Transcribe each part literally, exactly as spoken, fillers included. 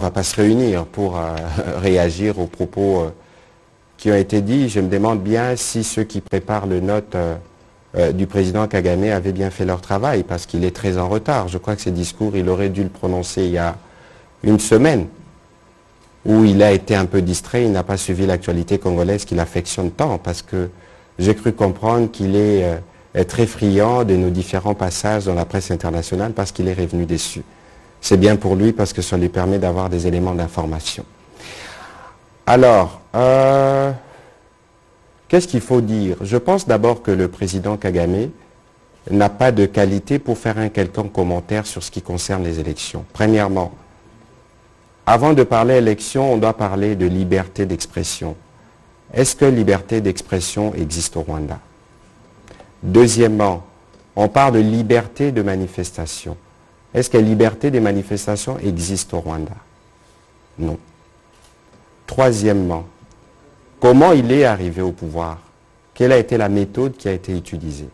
va pas se réunir pour euh, réagir aux propos euh, qui ont été dits. Je me demande bien si ceux qui préparent le note euh, euh, du président Kagame avaient bien fait leur travail, parce qu'il est très en retard. Je crois que ces discours, il aurait dû le prononcer il y a une semaine, où il a été un peu distrait, il n'a pas suivi l'actualité congolaise qu'il affectionne tant, parce que j'ai cru comprendre qu'il est, euh, est très friand de nos différents passages dans la presse internationale, parce qu'il est revenu déçu. C'est bien pour lui, parce que ça lui permet d'avoir des éléments d'information. Alors, euh, qu'est-ce qu'il faut dire? Je pense d'abord que le président Kagame n'a pas de qualité pour faire un quelconque commentaire sur ce qui concerne les élections. Premièrement, avant de parler élection, on doit parler de liberté d'expression. Est-ce que liberté d'expression existe au Rwanda? Deuxièmement, on parle de liberté de manifestation. Est-ce que la liberté des manifestations existe au Rwanda? Non. Troisièmement, comment il est arrivé au pouvoir? Quelle a été la méthode qui a été utilisée?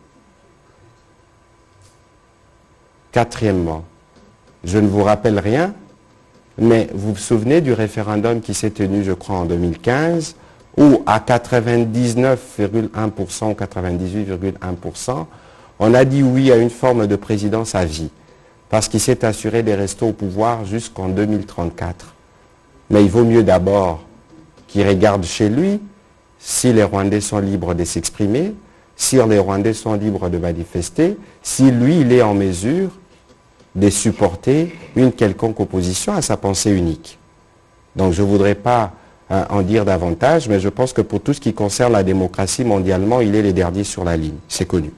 Quatrièmement, je ne vous rappelle rien, mais vous vous souvenez du référendum qui s'est tenu, je crois, en deux mille quinze, où à quatre-vingt-dix-neuf virgule un pour cent ou quatre-vingt-dix-huit virgule un pour cent, on a dit oui à une forme de présidence à vie, parce qu'il s'est assuré des restos au pouvoir jusqu'en deux mille trente-quatre. Mais il vaut mieux d'abord qu'il regarde chez lui si les Rwandais sont libres de s'exprimer, si les Rwandais sont libres de manifester, si lui, il est en mesure de supporter une quelconque opposition à sa pensée unique. Donc je ne voudrais pas hein, en dire davantage, mais je pense que pour tout ce qui concerne la démocratie mondialement, il est le dernier sur la ligne, c'est connu.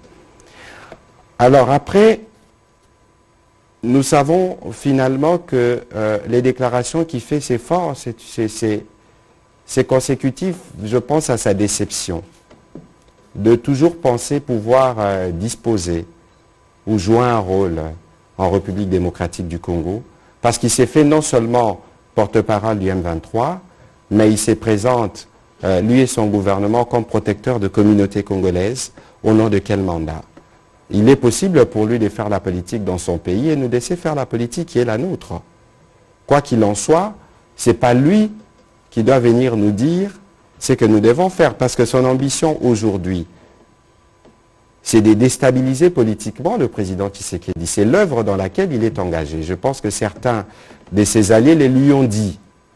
Alors après, nous savons finalement que euh, les déclarations qu'il fait, c'est fort, c'est consécutif, je pense, à sa déception, de toujours penser pouvoir euh, disposer ou jouer un rôle en République démocratique du Congo, parce qu'il s'est fait non seulement porte-parole du M vingt-trois, mais il se présente, euh, lui et son gouvernement, comme protecteur de communautés congolaises. Au nom de quel mandat? Il est possible pour lui de faire la politique dans son pays et nous laisser faire la politique qui est la nôtre. Quoi qu'il en soit, ce n'est pas lui qui doit venir nous dire ce que nous devons faire, parce que son ambition aujourd'hui, c'est de déstabiliser politiquement le président Tshisekedi. C'est l'œuvre dans laquelle il est engagé. Je pense que certains de ses alliés les lui ont dit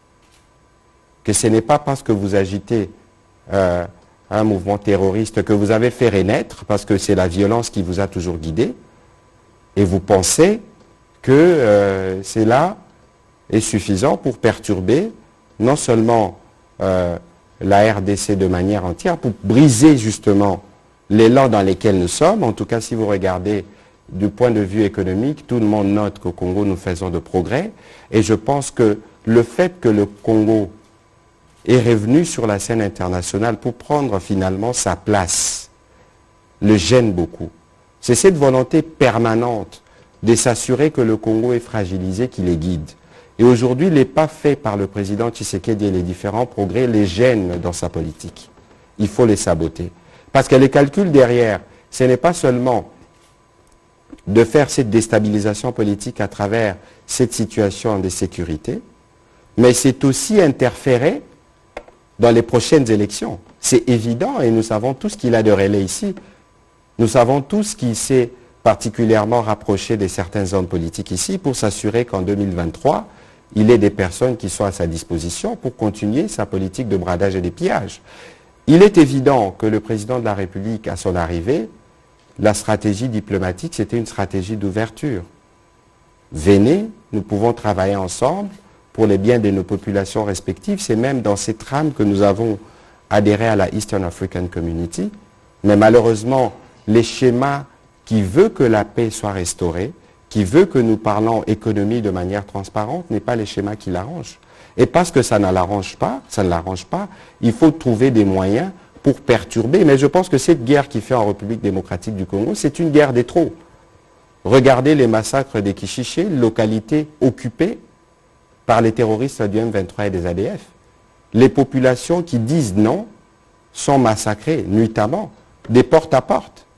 que ce n'est pas parce que vous agitez euh, un mouvement terroriste que vous avez fait renaître, parce que c'est la violence qui vous a toujours guidé, et vous pensez que euh, cela est suffisant pour perturber non seulement euh, la R D C de manière entière, pour briser justement l'élan dans lesquels nous sommes. En tout cas, si vous regardez du point de vue économique, tout le monde note qu'au Congo, nous faisons de progrès. Et je pense que le fait que le Congo est revenu sur la scène internationale pour prendre finalement sa place le gêne beaucoup. C'est cette volonté permanente de s'assurer que le Congo est fragilisé qui les guide. Et aujourd'hui, les pas faits par le président Tshisekedi et les différents progrès les gênent dans sa politique. Il faut les saboter. Parce que les calculs derrière, ce n'est pas seulement de faire cette déstabilisation politique à travers cette situation de sécurité, mais c'est aussi interférer dans les prochaines élections. C'est évident et nous savons tous qu'il a de relais ici. Nous savons tous qu'il s'est particulièrement rapproché de certains hommes politiques ici pour s'assurer qu'en deux mille vingt-trois, il ait des personnes qui sont à sa disposition pour continuer sa politique de bradage et de pillage. Il est évident que le président de la République, à son arrivée, la stratégie diplomatique, c'était une stratégie d'ouverture. Venez, nous pouvons travailler ensemble pour les biens de nos populations respectives. C'est même dans ces trames que nous avons adhéré à la Eastern African Community. Mais malheureusement, les schémas qui veulent que la paix soit restaurée, qui veut que nous parlons économie de manière transparente, n'est pas les schémas qui l'arrangent. Et parce que ça ne l'arrange pas, ça ne l'arrange pas, il faut trouver des moyens pour perturber. Mais je pense que cette guerre qui fait en République démocratique du Congo, c'est une guerre des trop. Regardez les massacres des Kishiché, localités occupées par les terroristes du M vingt-trois et des A D F. Les populations qui disent non sont massacrées nuitamment, des porte à porte.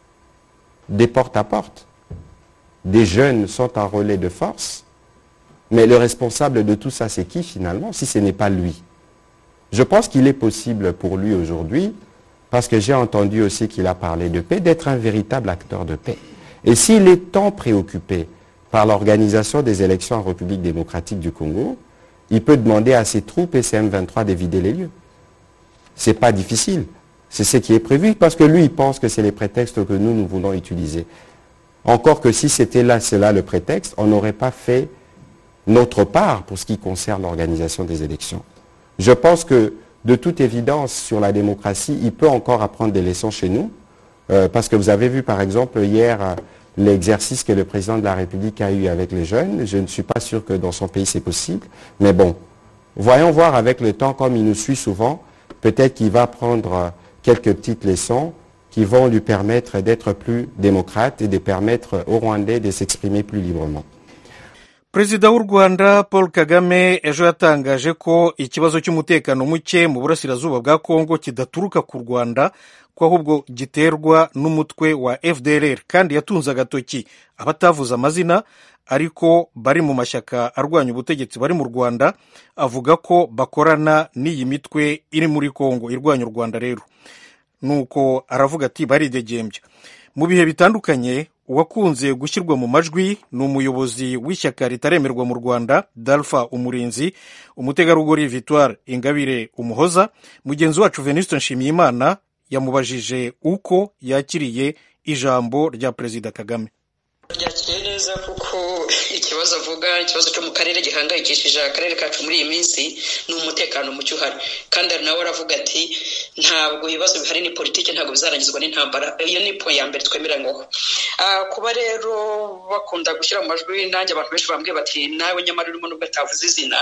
Des porte à porte. Des jeunes sont en relais de force Mais le responsable de tout ça, c'est qui finalement, si ce n'est pas lui? Je pense qu'il est possible pour lui aujourd'hui, parce que j'ai entendu aussi qu'il a parlé de paix, d'être un véritable acteur de paix. Et s'il est tant préoccupé par l'organisation des élections en République démocratique du Congo, il peut demander à ses troupes et ses M vingt-trois de vider les lieux. C'est pas difficile. C'est ce qui est prévu, parce que lui, il pense que c'est les prétextes que nous, nous voulons utiliser. Encore que si c'était là, c'est là le prétexte, on n'aurait pas fait notre part pour ce qui concerne l'organisation des élections. Je pense que, de toute évidence, sur la démocratie, il peut encore apprendre des leçons chez nous, euh, parce que vous avez vu, par exemple, hier, euh, l'exercice que le président de la République a eu avec les jeunes. Je ne suis pas sûr que dans son pays c'est possible, mais bon, voyons voir avec le temps, comme il nous suit souvent, peut-être qu'il va prendre euh, quelques petites leçons qui vont lui permettre d'être plus démocrate et de permettre aux Rwandais de s'exprimer plus librement. Perezida w'u Rwanda Paul Kagame ejo yatangaje ko ikibazo cy'umutekano muke mu burasirazuba bwa Kongo kidaturuka ku Rwanda, ko ahubwo giterwa n'umutwe wa F D L R, kandi yatunze agatoki abatavuza amazina ariko bari mu mashyaka arwanya ubutegetsi bari mu Rwanda, avuga ko bakorana n'iyi mitwe iri muri Kongo irwanya u Rwanda. Rero nuko aravuga ati baridegembya. Mu bihe bitandukanye uwakunze gushyirwa mu majwi ni umuyobozi w'ishyaka ritaremerwa mu Rwanda Dalpha Umurinzi, umutegarugori Victoire Ingabire Umuhoza. Mugenzi wacu Venuste Nshimiyimana yamubajije uko yakiriye ijambo rya Perezida Kagame. Yakiriye neza kuko ikibazo avuga, ikibazo cyo mu karere gihangayikishije akarere kacu muri iyi minsi ni umutekano muke uhari, kandi nawe aravuga ati ntabwo ibibazo bihari ni politiki, ntabwo bizarangizwa n'intambara. Iyo ni point ya mbere twemeranywaho. Kuba rero bakunda gushyira mu majwi, nanjye abantu benshi bambwiye bati nawe nyamara urimo nubwo atavuze izina,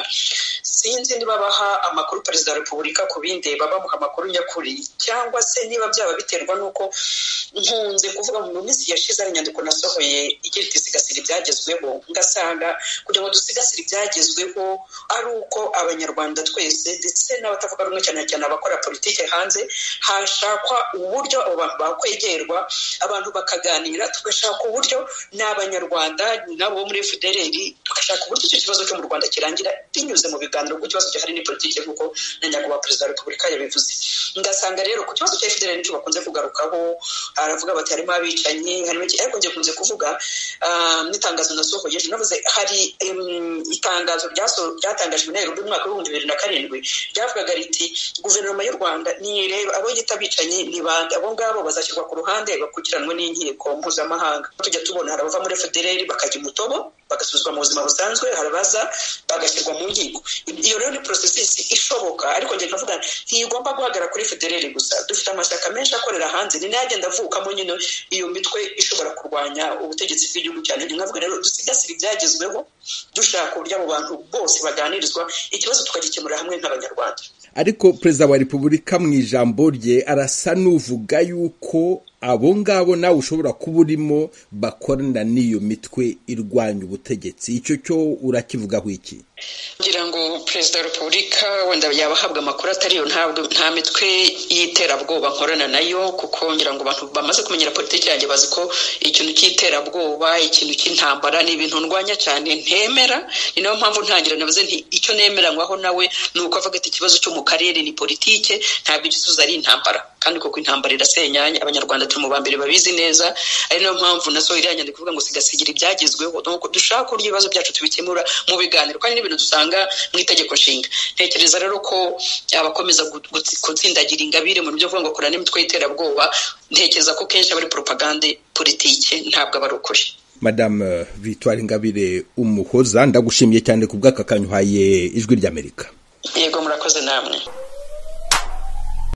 sinzi niba baha amakuru Perezida wa Repubulika ku bindi babamuha amakuru nyakuri, cyangwa se niba byaba biterwa n'uko nkunze kuvuga mu minsi yashize ari inyandiko nasohoye igira iti sigasira ibyagezweho, ngasanga kugira ngo dusigasire ibyagezweho ari uko abanyarwanda twese ndetse n'abatavuga rumwe cyane cyane abakora politike hanze hashakwa uburyo abo bantu bakwegerwa, abantu bakaganira, tugashaka uburyo n'abanyarwanda nabo muri F D L R tugashaka uburyo icyo kibazo cyo mu Rwanda kirangira binyuze mu biganiro, kuko ikibazo gihari ni politike kuko na nyakubahwa Perezida wa Repubulika yabivuze. Ngasanga rero ku kibazo cya F D L R nicyo bakunze kugarukaho, aravuga bati harimo abicanyi, harimo iki, ariko ngiye kunze kuvuga n'itangazo nasohoye ejo navuze hari itangazo ryatangajwe na Nairobi mu mwaka w'ibihumbi bibiri na karindwi ryavugaga riti guverinoma y'u Rwanda ni rero abo yita abicanyi ni bande, abo ngabo bazashyirwa ku ruhande bakurikiranwe n'inkiko mpuzamahanga. Tujya tubona hari abava muri F D L R bakajya umutobo bagasubizwa mu buzima busanzwe, harabaza bagashyirwa mu nkiko. Iyo rero ni processes ishoboka, ariko ngiye kuvuga ntigomba guhagarara kuri F D L R gusa. Dufite amashyaka menshi akorera hanze, ni nagenda avukamo nyine iyo mitwe ishobora kurwanya ubutegetsi bw'igihugu cyane. Nkavuga rero dusigasire ibyagezweho, dushaka uburyo abo bantu bose baganirizwa, ikibazo tukagikemura hamwe nk'abanyarwanda. Ariko Perezida wa Repubulika mu ijambo rye arasa n'uvuga yuko abo ngabo nawe ushobora kuba urimo bakorana n'iyo mitwe irwanya ubutegetsi. Icyo cyo urakivugaho iki? ngira ngo Perezida wa Repubulika wenda yabahabwa amakuru atariyo, ntabwo nta mitwe y'iterabwoba nkorana nayo, kuko ngira ngo abantu bamaze kumenyera politiki yanjye bazi ko ikintu cy'iterabwoba, ikintu cy'intambara ni ibintu ndwanya cyane, ntemera. Ni nayo mpamvu ntangira navuze nti icyo nemeranywaho nawe ni uko avuga ati ikibazo cyo mu karere ni politike, ntabwo igisubizo ari intambara, kandi koko intambara irasenyanya. Abanyarwanda turi mu bambere babizi neza, ari nayo mpamvu naso iranyandika kuvuga ngo sigasigira ibyagezweho, nuko dushaka uburyo ibibazo byacu tubikemura mu biganiro, kandi n'ibintu dusanga mu itegeko nshinga. Ntekereza rero ko abakomeza gutsindagira Ingabire mu byo kuvuga ngo korana n'imitwe y'iterabwoba, ntekereza ko kenshi abari propagande politike, ntabwo aba ari ukuri. Madame Victoire Ingabire Umuhoza, ndagushimiye cyane ku bw'aka kanyuhaye Ijwi ry'Amerika. Yego, murakoze namwe.